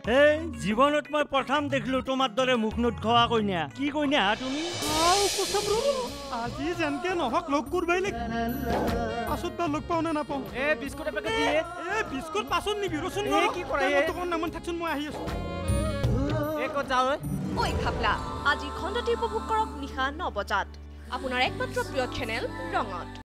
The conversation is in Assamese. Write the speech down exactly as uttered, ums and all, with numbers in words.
এই জীৱনত মই প্ৰথম দেখিলো তোমাৰ দৰে মুখ নুত খোৱা কইনা কি কইনা তুমি আজি যেনকে নহক লগ কৰবাই লাগ পাছত বা লগ পাও নে নাপাও এ বিস্কুট এপেকেট দিয়ে এ বিস্কুট পাছত নিবি ৰচোন এ কি কৰে এ তোৰ নামন থাকচোন মই আহি আছো এ কত যাও ঐ খাপলা আজি খণ্ডটি উপভোগ কৰক নিশা ন বজাত আপোনাৰ একমাত্ৰ প্ৰিয় চেনেল ৰঙত।